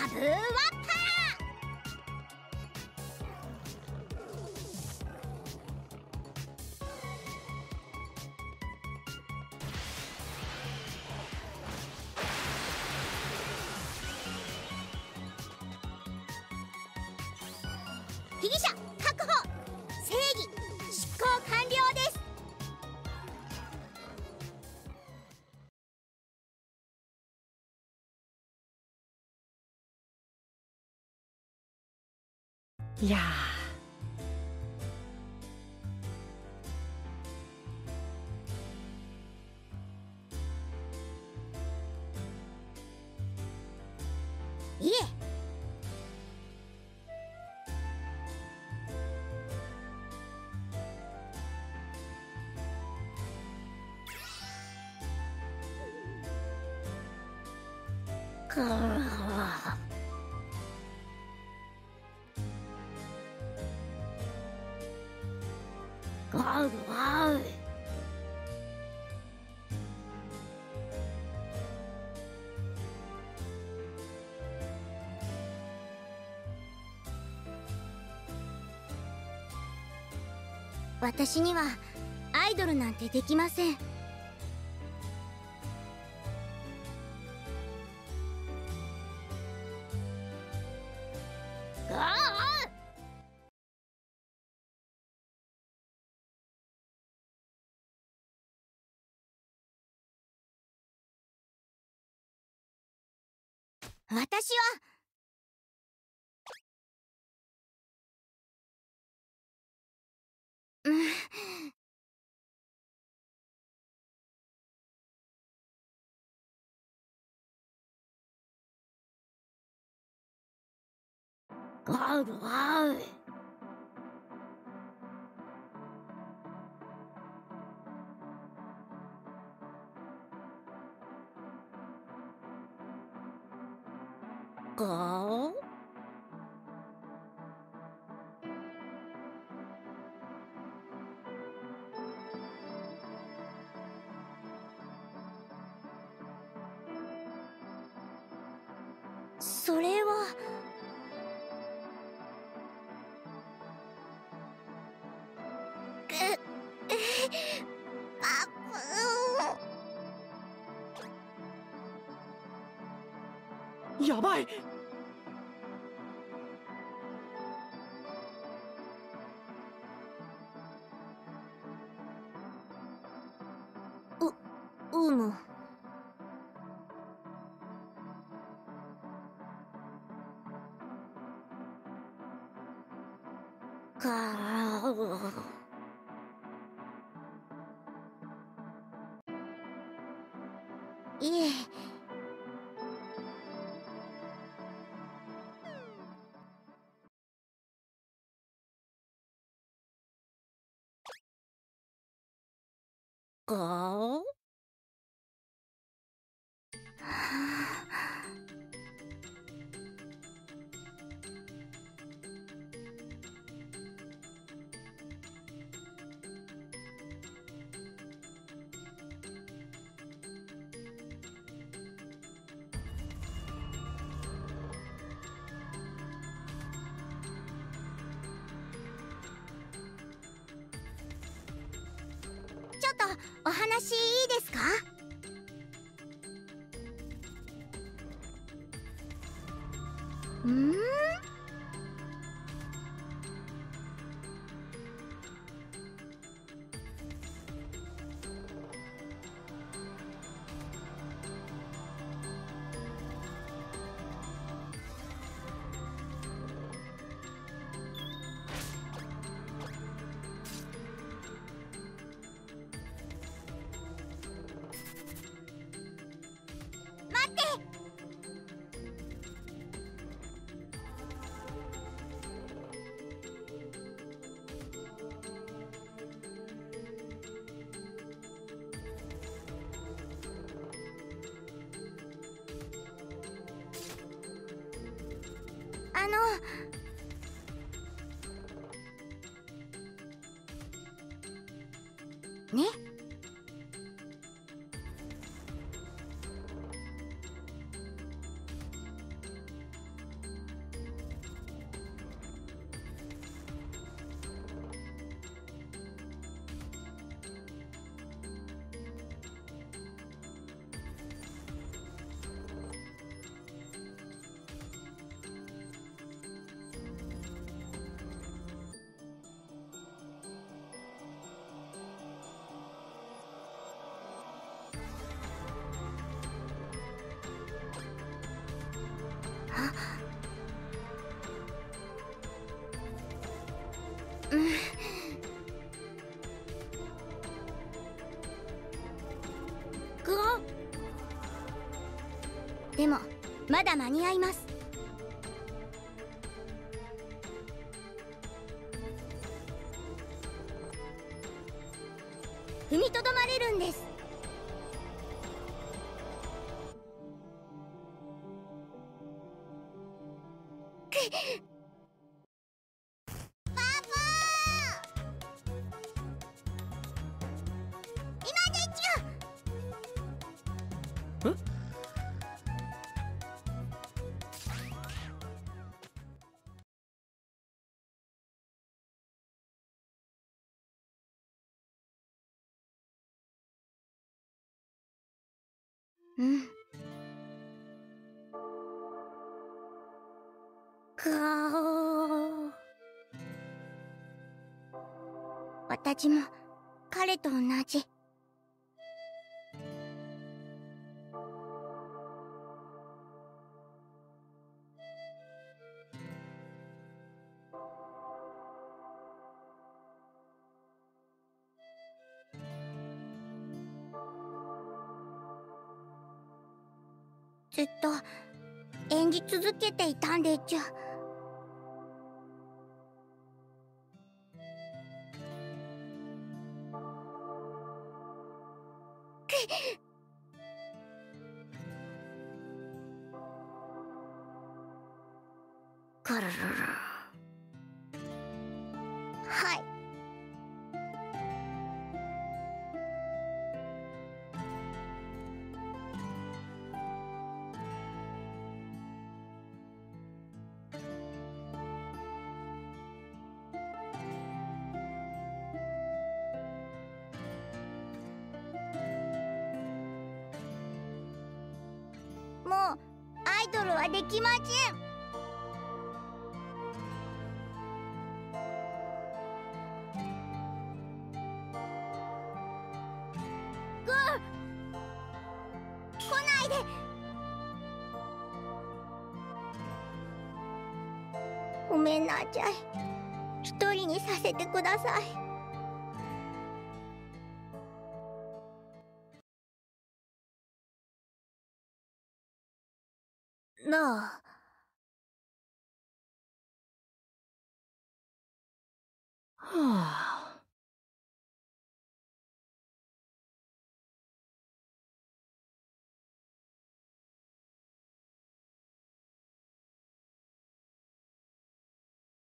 ブーワッパー。被疑者確保。正義執行完了です。 いやいえ。くー。わうわう。私にはアイドルなんてできません。ああ。私はうん。わうわう。がそれはあやばい。 うむ。かいえ。がちょっとお話いいですか？んー。待って。ね。 グオ。でもまだ間に合います。踏みとどまれるんです。バブー、今でちゅ。くお。私も彼と同じ。ずっと演じ続けていたんでちゅ。カラララ。はい。もうアイドルはできません。グー、来ないで。ごめんなさい。一人にさせてください。なあ。 はあ。